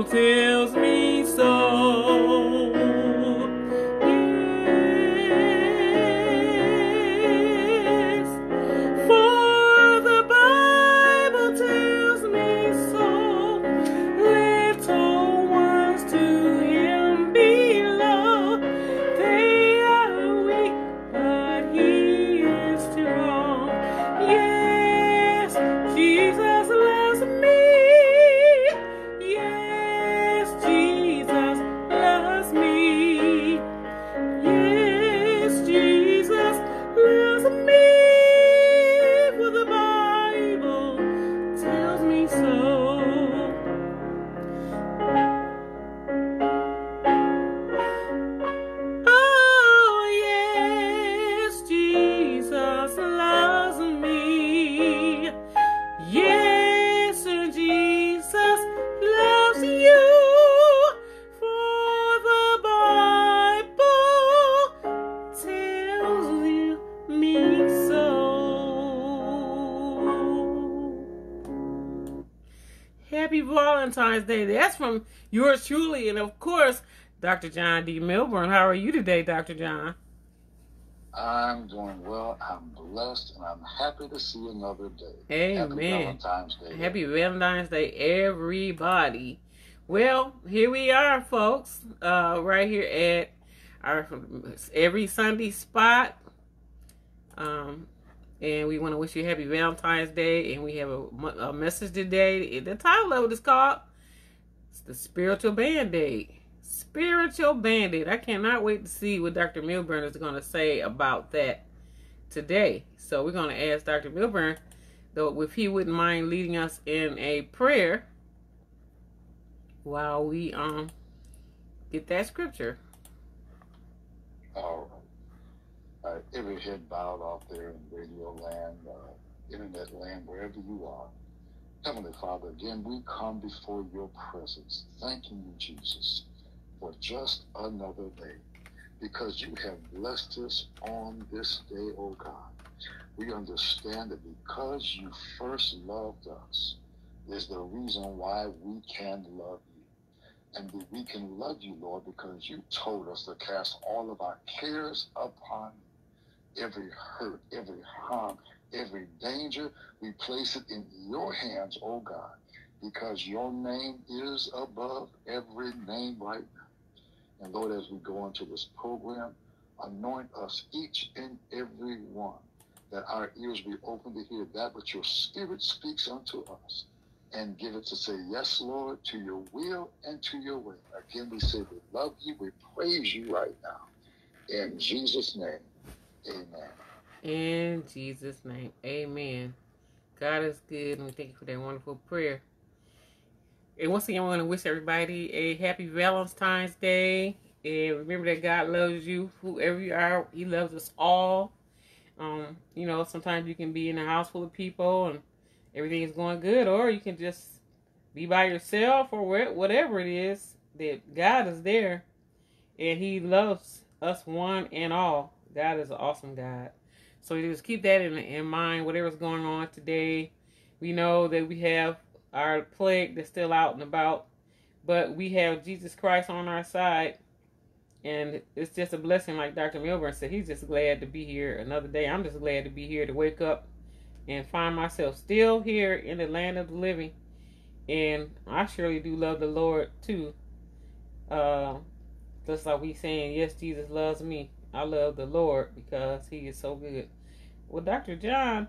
tells me so. Yes, for the Bible tells me so. Little ones to him belong. They are weak, but he is strong. Yes, Jesus loves me. Yes, Jesus loves me. Yes, Jesus loves me. For the Bible tells me so. Oh, yes, Jesus loves me. Yes, Jesus loves you. For the Bible tells me so. Happy Valentine's Day. That's from yours truly, and of course, Dr. John D. Milburn. How are you today, Dr. John? I'm doing well. I'm blessed, and I'm happy to see another day. Amen. Happy Valentine's Day. Happy Valentine's Day, everybody. Well, here we are, folks, right here at our every Sunday spot. And we want to wish you a happy Valentine's Day. And we have a message today. The title of it is called it's the Spiritual Band-Aid. Spiritual Band-Aid. I cannot wait to see what Dr. Milburn is going to say about that today. So we're going to ask Dr. Milburn, though, if he wouldn't mind leading us in a prayer while we get that scripture. All right. Every head bowed out there in radio land, internet land, wherever you are. Heavenly Father, again, we come before your presence, thanking you, Jesus, for just another day, because you have blessed us on this day, oh God. We understand that because you first loved us is the reason why we can love you. And we can love you, Lord, because you told us to cast all of our cares upon you. Every hurt, every harm, every danger, we place it in your hands, oh God, because your name is above every name right now. And Lord, as we go into this program, anoint us each and every one, that our ears be open to hear that which your Spirit speaks unto us, and give it to say, yes, Lord, to your will and to your way. Again, we say we love you, we praise you right now. In Jesus' name, amen. In Jesus' name, amen. God is good, and we thank you for that wonderful prayer. And once again, I want to wish everybody a happy Valentine's Day. And remember that God loves you, whoever you are. He loves us all. You know, sometimes you can be in a house full of people and everything is going good, or you can just be by yourself, or whatever it is, that God is there and he loves us one and all. God is an awesome God. So just keep that in mind, whatever's going on today. We know that we have our plague that's still out and about, but we have Jesus Christ on our side, and it's just a blessing. Like Dr. Milburn said, he's just glad to be here another day. I'm just glad to be here, to wake up and find myself still here in the land of the living. And I surely do love the Lord too. Just like we saying, yes, Jesus loves me. I love the Lord because he is so good. Well, Dr. John,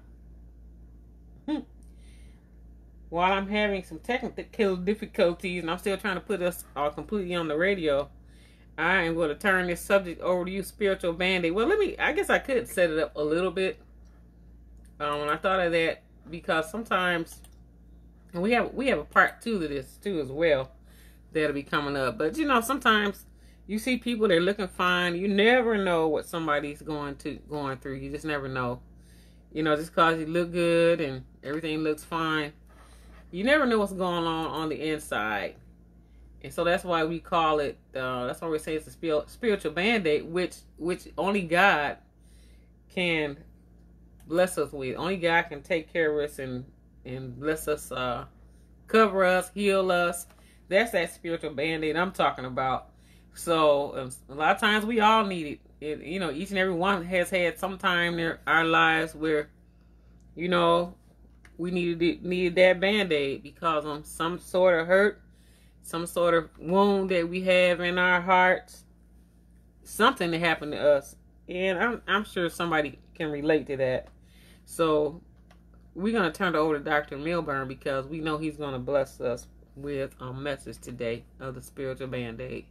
while I'm having some technical difficulties and I'm still trying to put us completely on the radio, I am going to turn this subject over to you, Spiritual Band-Aid. Well, I guess I could set it up a little bit. When I thought of that, because sometimes, and we have a part 2 to this too as well, that'll be coming up. But you know, sometimes you see people, they're looking fine. You never know what somebody's going through. You just never know. You know, just because you look good and everything looks fine, you never know what's going on the inside. And so that's why we call it, that's why we say it's a spiritual Band-Aid, which only God can bless us with. Only God can take care of us and bless us, cover us, heal us, That's that spiritual band-aid I'm talking about. So a lot of times we all need it. You know, each and every one has had some time in our lives where, you know, we needed that band-aid because of some sort of hurt, some sort of wound that we have in our hearts, something that happened to us. And I'm sure somebody can relate to that. So we're going to turn it over to Dr. Milburn because we know he's going to bless us with a message today of the spiritual band-aid.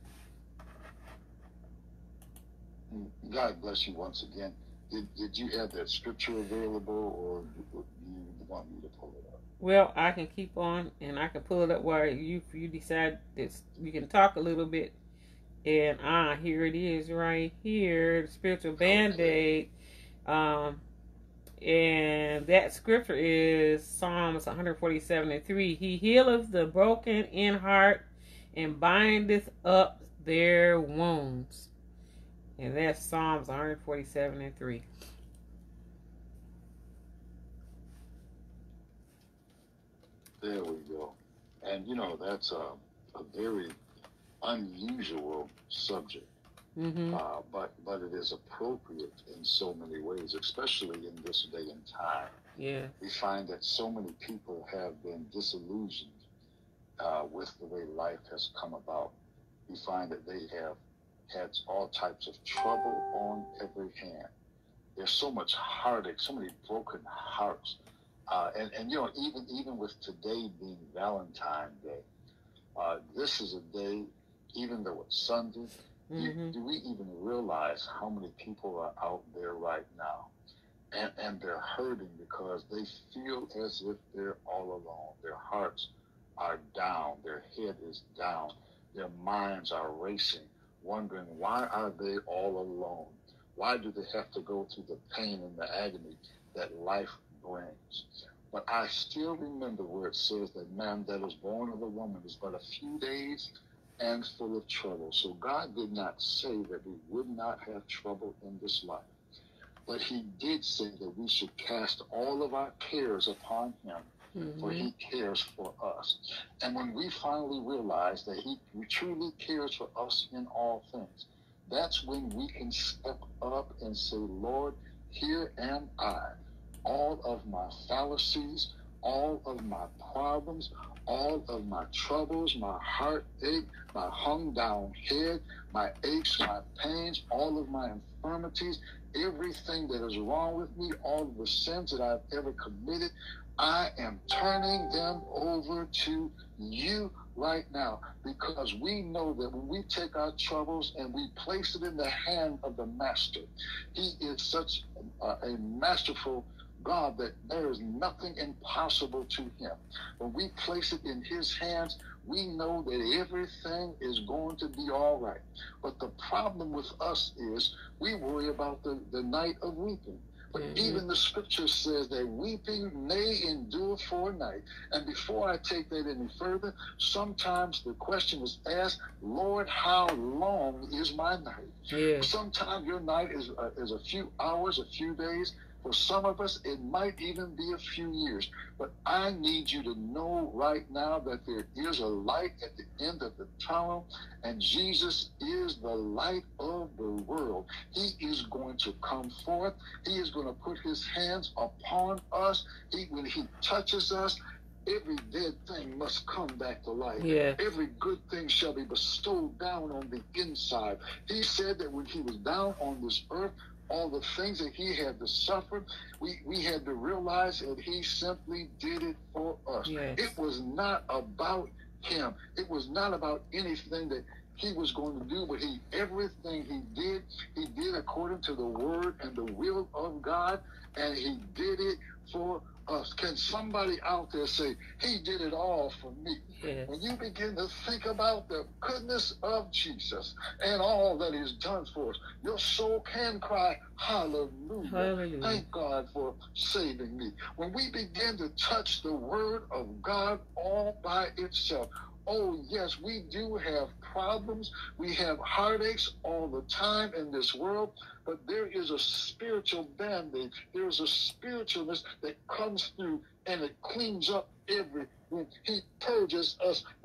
God bless you once again. Did you have that scripture available, or do you want me to pull it up? Well, I can keep on, and I can pull it up while you decide that we can talk a little bit. And here it is right here, the spiritual band-aid. And that scripture is Psalms 147:3. He healeth the broken in heart and bindeth up their wounds. And that's Psalms 147:3. There we go. And you know, that's a very unusual subject. Mm-hmm. But it is appropriate in so many ways, especially in this day and time. Yeah. We find that so many people have been disillusioned with the way life has come about. We find that they have had all types of trouble on every hand. There's so much heartache, so many broken hearts. And you know, even with today being Valentine's Day, this is a day, even though it's Sunday, Mm-hmm. do we even realize how many people are out there right now? And they're hurting because they feel as if they're all alone. Their hearts are down. Their head is down. Their minds are racing, wondering, why are they all alone? Why do they have to go through the pain and the agony that life brings? But I still remember where it says that man that is born of a woman is but a few days and full of trouble. So God did not say that we would not have trouble in this life. But he did say that we should cast all of our cares upon him, mm-hmm. for he cares for us. And when we finally realize that he truly cares for us in all things, that's when we can step up and say, Lord, here am I. All of my fallacies, all of my problems, all of my troubles, my heartache, my hung down head, my aches, my pains, all of my infirmities, everything that is wrong with me, all of the sins that I've ever committed, I am turning them over to you right now, because we know that when we take our troubles and we place it in the hand of the Master, he is such a masterful God that there is nothing impossible to him. When we place it in his hands, we know that everything is going to be all right. But the problem with us is we worry about the night of weeping. But mm-hmm. even the scripture says that weeping may endure for a night. And before I take that any further, sometimes the question is asked, Lord, how long is my night? Yeah. Sometimes your night is a few hours, a few days. For some of us, it might even be a few years. But I need you to know right now that there is a light at the end of the tunnel, and Jesus is the light of the world. He is going to come forth. He is going to put his hands upon us. When he touches us, every dead thing must come back to life. Yeah. Every good thing shall be bestowed down on the inside. He said that when he was down on this earth, all the things that he had to suffer, we had to realize that he simply did it for us. Yes. It was not about him. It was not about anything that he was going to do, but everything he did according to the word and the will of God, and he did it for us. Can somebody out there say, he did it all for me? Yes. When you begin to think about the goodness of Jesus and all that he's done for us, your soul can cry, hallelujah. Hallelujah. Thank God for saving me. When we begin to touch the word of God all by itself, oh, yes, we do have problems. We have heartaches all the time in this world, but there is a spiritual band-aid. There is a spiritualness that comes through, and it cleans up everything. He purges us with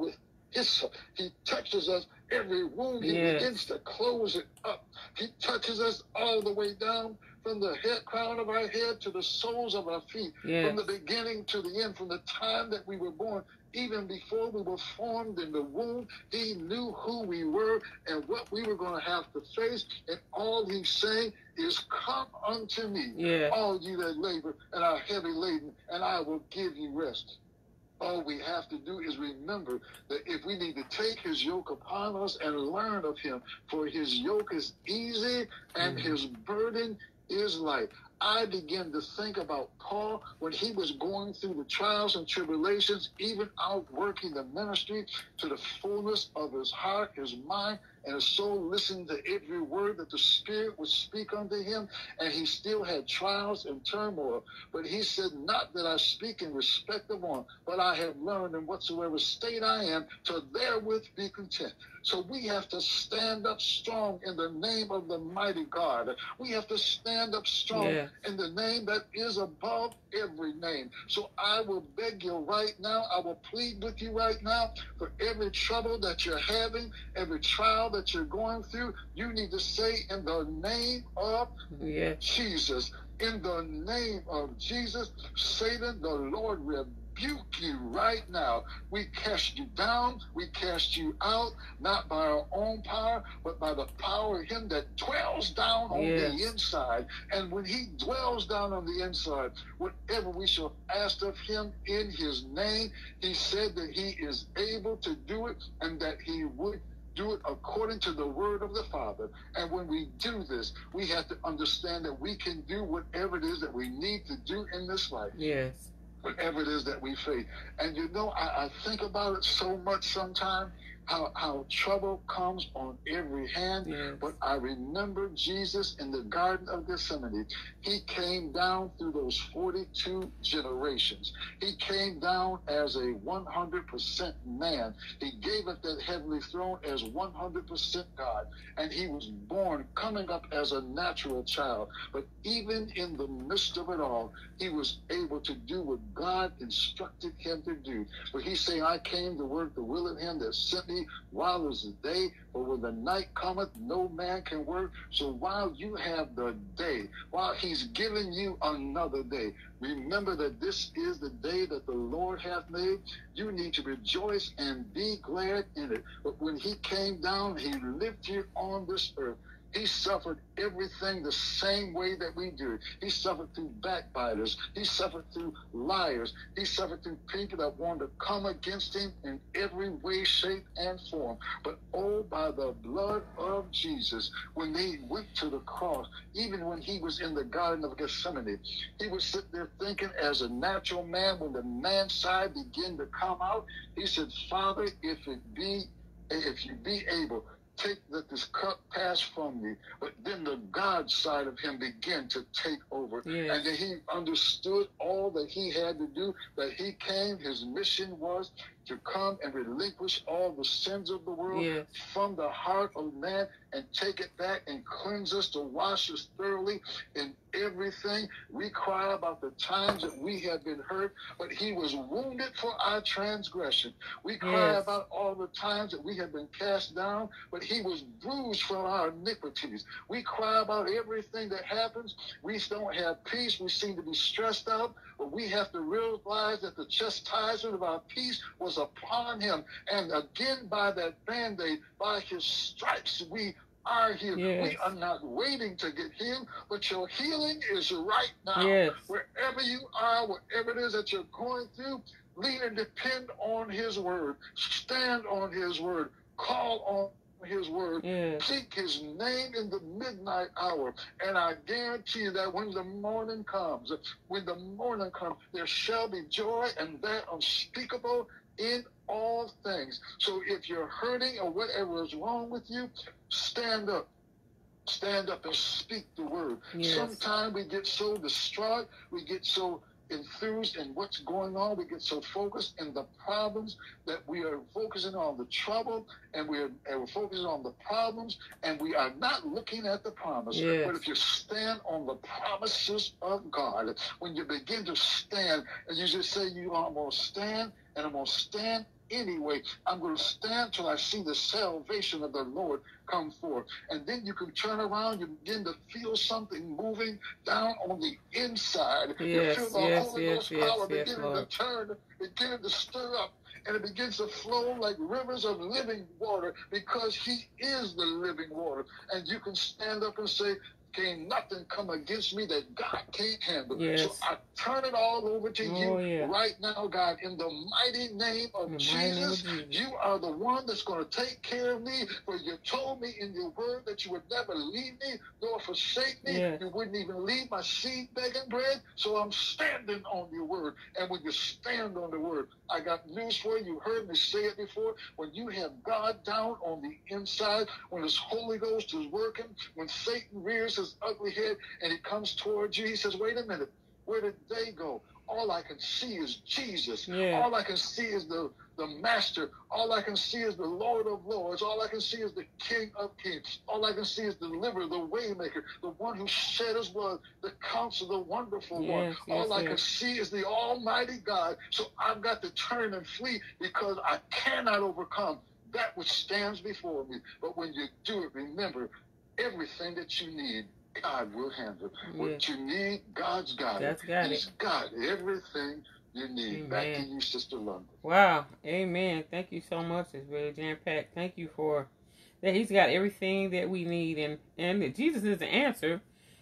He touches us. Every wound, he Yes. begins to close it up. He touches us all the way down from the crown of our head to the soles of our feet, Yes. from the beginning to the end, from the time that we were born. Even before we were formed in the womb, he knew who we were and what we were going to have to face. And all he's saying is, come unto me, Yes. all you that labor and are heavy laden, and I will give you rest. All we have to do is remember that if we need to take his yoke upon us and learn of him, for his yoke is easy and his burden is light. I begin to think about Paul when he was going through the trials and tribulations, even outworking the ministry to the fullness of his heart, his mind, and his soul, listening to every word that the Spirit would speak unto him, and he still had trials and turmoil. But he said, not that I speak in respect of one, but I have learned in whatsoever state I am to therewith be content. So we have to stand up strong in the name of the mighty God. We have to stand up strong in the name that is above every name. So I will beg you right now, I will plead with you right now, for every trouble that you're having, every trial that you're going through, you need to say, in the name of Jesus, in the name of Jesus, Satan, the Lord rebuke you right now. We cast you down, we cast you out, not by our own power, but by the power of him that dwells down on the inside. And when he dwells down on the inside, whatever we shall ask of him in his name, he said that he is able to do it, and that he would do it according to the word of the Father. And when we do this, we have to understand that we can do whatever it is that we need to do in this life. Yes. Whatever it is that we face. And you know, I think about it so much sometimes, how trouble comes on every hand. Yes. But I remember Jesus in the Garden of Gethsemane. He came down through those 42 generations. He came down as a 100% man. He gave up that heavenly throne as 100% God. And he was born coming up as a natural child. But even in the midst of it all, he was able to do what God instructed him to do. But he's saying, I came to work the will of him that sent me while is the day, but when the night cometh, no man can work. So while you have the day, while he's giving you another day, remember that this is the day that the Lord hath made. You need to rejoice and be glad in it. But when he came down, he lived here on this earth. He suffered everything the same way that we do. He suffered through backbiters. He suffered through liars. He suffered through people that wanted to come against him in every way, shape, and form. But oh, by the blood of Jesus, when they went to the cross, even when he was in the Garden of Gethsemane, he would sit there thinking as a natural man, when the man side began to come out, he said, Father, if you be able, let this cup pass from me. But then the God side of him began to take over. Yes. And then he understood all that he had to do, that he came, his mission was to come and relinquish all the sins of the world from the heart of man and take it back and cleanse us, to wash us thoroughly in everything. We cry about the times that we have been hurt, but he was wounded for our transgression. We cry about all the times that we have been cast down, but he was bruised for our iniquities. We cry about everything that happens. We don't have peace. We seem to be stressed out, but we have to realize that the chastisement of our peace was upon him. And again, by that Band-Aid, by his stripes, we are healed. We are not waiting to get healed, but your healing is right now. Wherever you are, whatever it is that you're going through, lean and depend on his word. Stand on his word. Call on his word. Seek his name in the midnight hour. And I guarantee you that when the morning comes, there shall be joy, and that unspeakable in all things. So if you're hurting or whatever is wrong with you, stand up. Stand up and speak the word. Sometimes we get so distraught, we get so enthused in what's going on, we get so focused in the problems that we are focusing on the trouble, and we're focusing on the problems, and we are not looking at the promise. But if you stand on the promises of God, when you begin to stand, and you just say, I'm going to stand, and I'm going to stand anyway. I'm going to stand till I see the salvation of the Lord come forth. And then you can turn around, you begin to feel something moving down on the inside. You feel the Holy Ghost power beginning to turn, beginning to stir up. And it begins to flow like rivers of living water, because he is the living water. And you can stand up and say, can't nothing come against me that God can't handle. Yes. So I turn it all over to you right now, God, in the mighty name of Jesus. You are the one that's going to take care of me. For you told me in your word that you would never leave me nor forsake me. Yes. You wouldn't even leave my seed begging bread. So I'm standing on your word. And when you stand on the word, I got news for you. You heard me say it before. When you have God down on the inside, when his Holy Ghost is working, when Satan rears his ugly head and he comes towards you, he says, wait a minute, where did they go? All I can see is Jesus. Yeah. All I can see is the Master. All I can see is the Lord of Lords. All I can see is the King of Kings. All I can see is the deliverer, the waymaker, the one who shed his blood, the Counselor, the Wonderful One. All I can see is the Almighty God. So I've got to turn and flee, because I cannot overcome that which stands before me. But when you do it, remember, everything that you need, God will handle. What you need, God's got it. He's got everything you need. Amen. Back to you, Sister London. Wow. Amen. Thank you so much. It's very jam-packed. Thank you for that. He's got everything that we need, and that Jesus is the answer.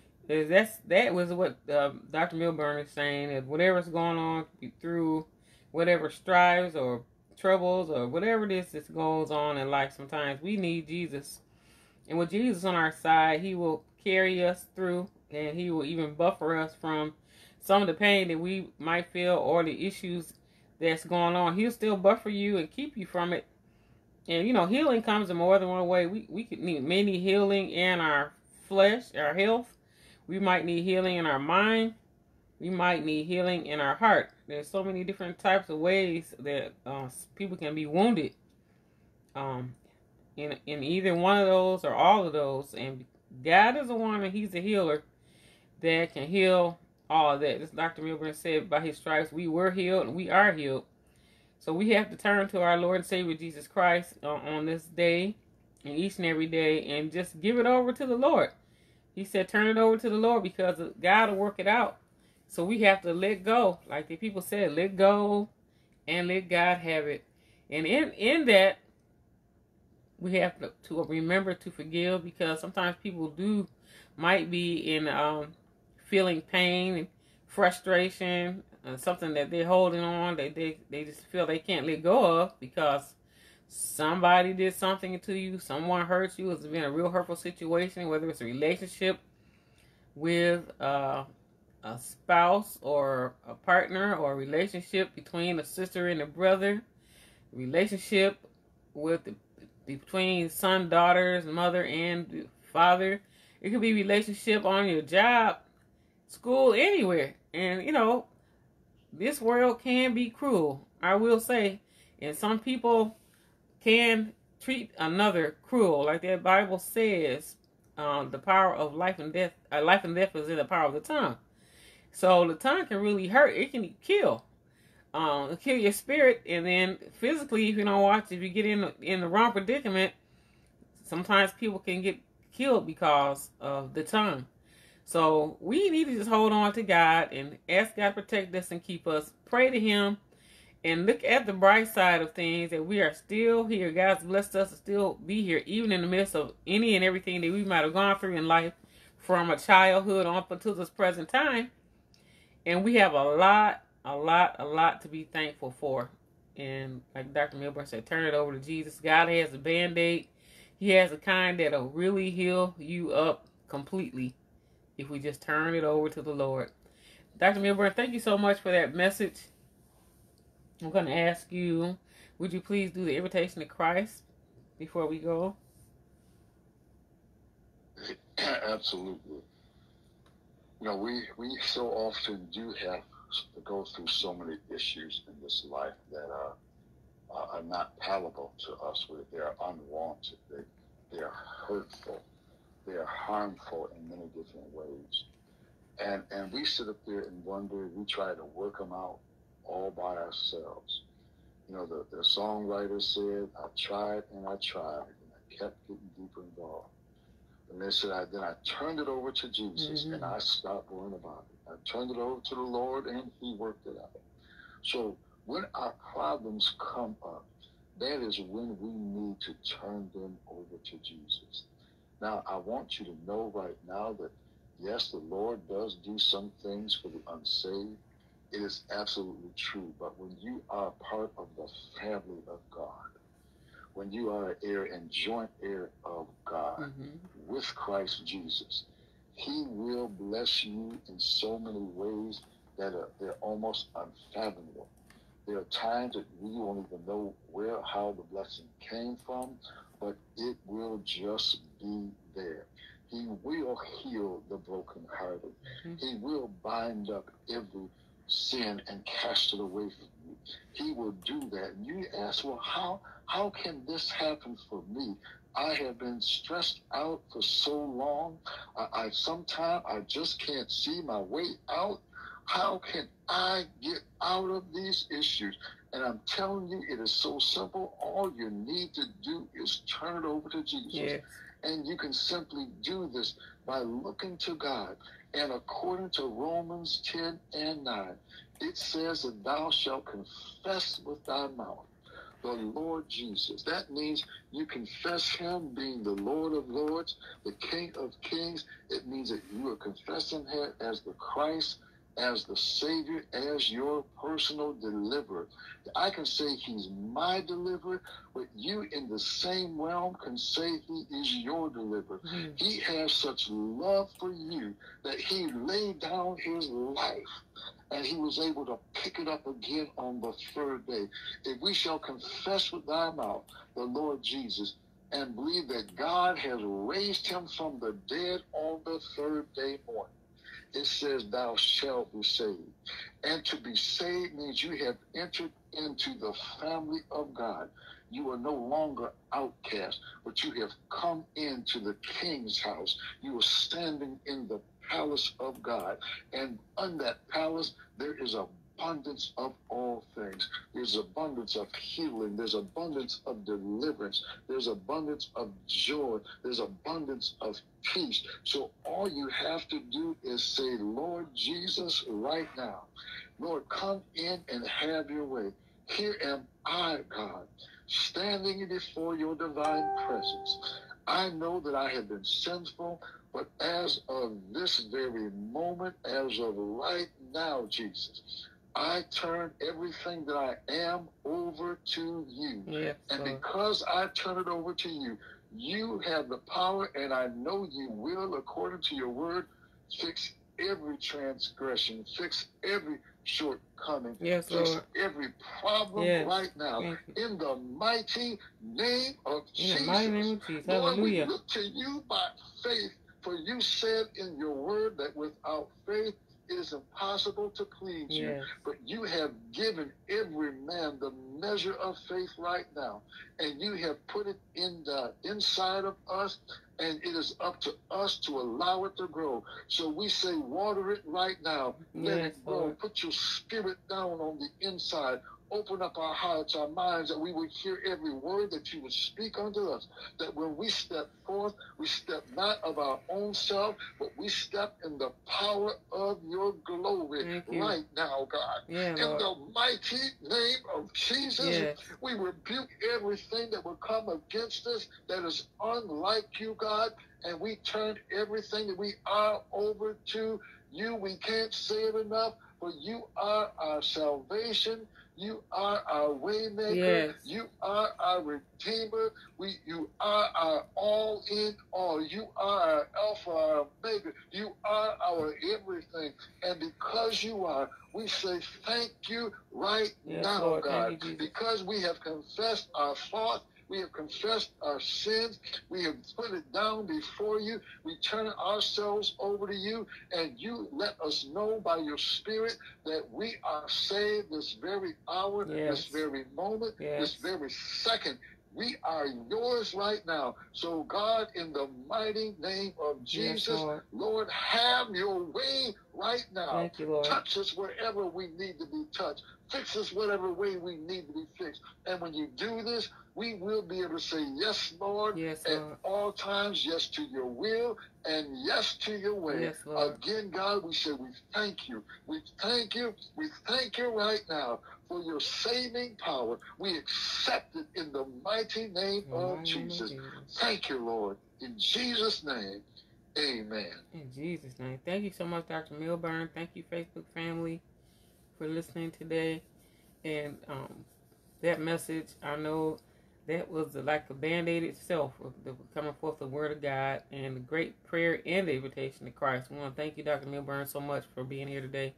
That was what Dr. Milburn is saying, that whatever's going on through whatever strives or troubles or whatever it is that goes on in life, sometimes we need Jesus. And with Jesus on our side, he will carry us through, and he will even buffer us from some of the pain that we might feel or the issues that's going on. He'll still buffer you and keep you from it. And, healing comes in more than one way. We may need healing in our flesh, our health. We might need healing in our mind. We might need healing in our heart. There's so many different types of ways that people can be wounded. In either one of those or all of those. And God is the one, and he's a healer that can heal all of that. As Dr. Milburn said, by his stripes we were healed and we are healed. So we have to turn to our Lord and Savior Jesus Christ on this day and each and every day, and just give it over to the Lord. He said turn it over to the Lord, because God will work it out. So we have to let go. Like the people said, let go and let God have it. And in that, we have to remember to forgive, because sometimes people might be in feeling pain and frustration, something that they're holding on, they just feel they can't let go of, because somebody did something to you, someone hurt you. It's been a real hurtful situation, whether it's a relationship with a spouse or a partner, or a relationship between a sister and a brother, relationship between son, daughters, mother, and father. It could be relationship on your job, school, anywhere. And, this world can be cruel, I will say. And some people can treat another cruel. Like that Bible says, the power of life and death is in the power of the tongue. So the tongue can really hurt. It can kill. Kill your spirit, and then physically, if you don't watch, if you get in the wrong predicament, sometimes people can get killed because of the tongue. So we need to just hold on to God and ask God to protect us and keep us. Pray to him and look at the bright side of things, that we are still here. God's blessed us to still be here, even in the midst of any and everything that we might have gone through in life, from a childhood on up until this present time. And we have a lot to be thankful for. And like Dr. Milburn said, turn it over to Jesus. God has a Band-Aid. He has a kind that'll really heal you up completely if we just turn it over to the Lord. Dr. Milburn, thank you so much for that message. I'm going to ask you, would you please do the invitation to Christ before we go? Absolutely. We so often do have to go through so many issues in this life that are not palatable to us. They are unwanted. They are hurtful. They are harmful in many different ways. And we sit up there and wonder, we try to work them out all by ourselves. You know, the songwriter said, I tried and I tried, and I kept getting deeper involved. And they said, then I turned it over to Jesus, and I stopped worrying about it. I turned it over to the Lord, and He worked it out. So when our problems come up, that is when we need to turn them over to Jesus. Now, I want you to know right now that, yes, the Lord does do some things for the unsaved. It is absolutely true. But when you are part of the family of God, when you are an heir and joint heir of God with Christ Jesus, He will bless you in so many ways that they're almost unfathomable. There are times that we won't even know how the blessing came from, but it will just be there. He will heal the brokenhearted. He will bind up every sin and cast it away from you. He will do that. And you ask, well, how can this happen for me? I have been stressed out for so long. Sometimes I just can't see my way out. How can I get out of these issues? And I'm telling you, it is so simple. All you need to do is turn it over to Jesus. Yes. And you can simply do this by looking to God. And according to Romans 10 and 9, it says that thou shalt confess with thy mouth the Lord Jesus. That means you confess Him being the Lord of Lords, the King of Kings. It means that you are confessing Him as the Christ, as the Savior, as your personal deliverer. I can say He's my deliverer, but you in the same realm can say He is your deliverer. He has such love for you that He laid down His life, and He was able to pick it up again on the third day. If we shall confess with thy mouth the Lord Jesus and believe that God has raised Him from the dead on the third day morning, it says thou shalt be saved. And to be saved means you have entered into the family of God. You are no longer outcast, but you have come into the King's house. You are standing in the palace of God. And on that palace, there is abundance of all things. There's abundance of healing. There's abundance of deliverance. There's abundance of joy. There's abundance of peace. So all you have to do is say, Lord Jesus, right now, Lord, come in and have your way. Here am I, God, standing before your divine presence. I know that I have been sinful, but as of this very moment, as of right now, Jesus, I turn everything that I am over to you. Yes, and because I turn it over to you, you have the power, and I know you will, according to your word, fix every transgression, fix every shortcoming, fix every problem right now. In the mighty name of Jesus. In the mighty name of Jesus. Lord, we look to you by faith, for you said in your word that without faith, it is impossible to please you, but you have given every man the measure of faith right now, and you have put it in the inside of us, and it is up to us to allow it to grow. So we say, water it right now. Let it grow. Put your spirit down on the inside. Open up our hearts, our minds, that we would hear every word that you would speak unto us. That when we step forth, we step not of our own self, but we step in the power of your glory right now, God. In the mighty name of Jesus, we rebuke everything that will come against us that is unlike you, God, and we turn everything that we are over to you. We can't say it enough, but you are our salvation. You are our waymaker. You are our redeemer. You are our all in all. You are our Alpha, our Omega. You are our everything. And because you are, we say thank you right now, Lord, God. Because we have confessed our faults. We have confessed our sins. We have put it down before you. We turn ourselves over to you, and you let us know by your Spirit that we are saved this very hour, this very moment, this very second. We are yours right now. So, God, in the mighty name of Jesus, Lord, have your way right now. Thank you, Lord. Touch us wherever we need to be touched. Fix us whatever way we need to be fixed. And when you do this, we will be able to say, yes, Lord, yes, at Lord. all times, yes to your will and yes to your way. Yes, Lord. Again, God, we say we thank you. We thank you. We thank you right now for your saving power. We accept it in the mighty name of Jesus. Thank you, Lord. In Jesus' name, amen. In Jesus' name. Thank you so much, Dr. Milburn. Thank you, Facebook family, for listening today. And that message, I know that was like a Band-Aid itself, coming forth the Word of God and the great prayer and the invitation to Christ. We want to thank you, Dr. Milburn, so much for being here today.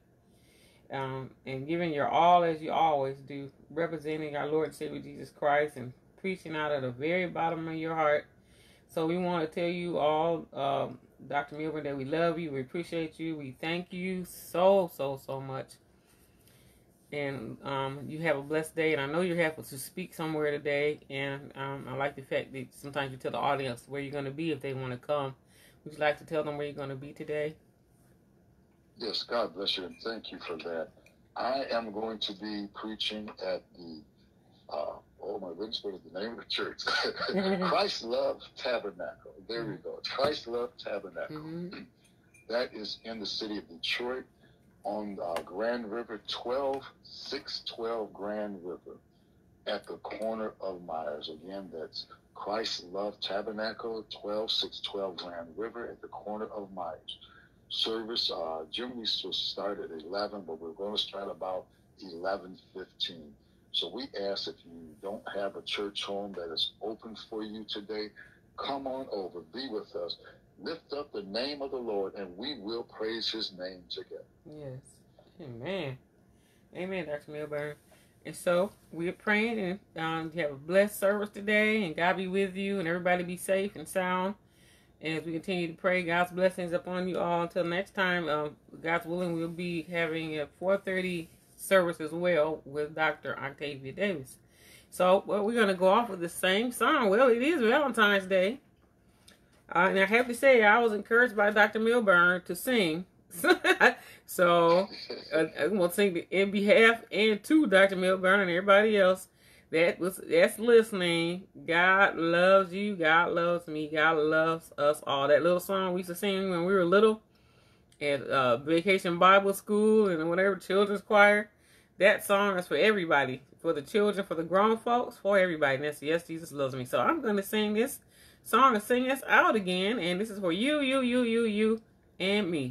And giving your all as you always do, representing our Lord and Savior Jesus Christ and preaching out of the very bottom of your heart. So we want to tell you all, Dr. Milburn, that we love you, we appreciate you, we thank you so much. And you have a blessed day. And I know you're happy to speak somewhere today. And I like the fact that sometimes you tell the audience where you're going to be if they want to come. Would you like to tell them where you're going to be today? Yes, God bless you, and thank you for that. I am going to be preaching at the, oh my goodness, what is the name of the church? Christ Love Tabernacle. There we go. Christ Love Tabernacle. Mm-hmm. That is in the city of Detroit on Grand River, 612 Grand River, at the corner of Myers. Again, that's Christ Love Tabernacle, 612 Grand River, at the corner of Myers. Service generally will start at 11, but we're going to start about 11:15. So we ask, if you don't have a church home that is open for you today, come on over, be with us, lift up the name of the Lord, and we will praise his name together. Yes. Amen. Amen, Dr. Milburn. And so we're praying, and you have a blessed service today, and God be with you, and everybody be safe and sound. And as we continue to pray, God's blessings upon you all. Until next time, God's willing, we'll be having a 4:30 service as well with Dr. Octavia Davis. So, well, we're going to go off with the same song. Well, it is Valentine's Day. And I have to say, I was encouraged by Dr. Milburn to sing. So, I'm going to sing in behalf and to Dr. Milburn and everybody else that's listening. God loves you. God loves me. God loves us all. That little song we used to sing when we were little at Vacation Bible School and whatever, children's choir. That song is for everybody. For the children, for the grown folks, for everybody. And that's Yes, Jesus Loves Me. So I'm going to sing this song and sing us out again. And this is for you, and me.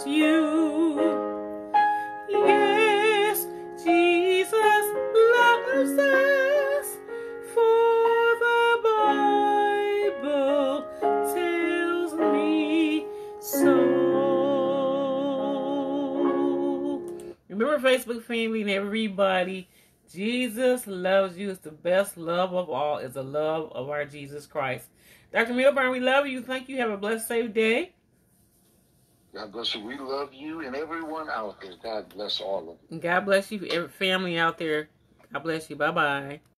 loves you. Yes, Jesus loves us, for the Bible tells me so. Remember, Facebook family and everybody, Jesus loves you. It's the best love of all. It's the love of our Jesus Christ. Dr. Milburn, we love you. Thank you. Have a blessed, safe day. God bless you. We love you and everyone out there. God bless all of you. God bless you, every family out there. God bless you. Bye-bye.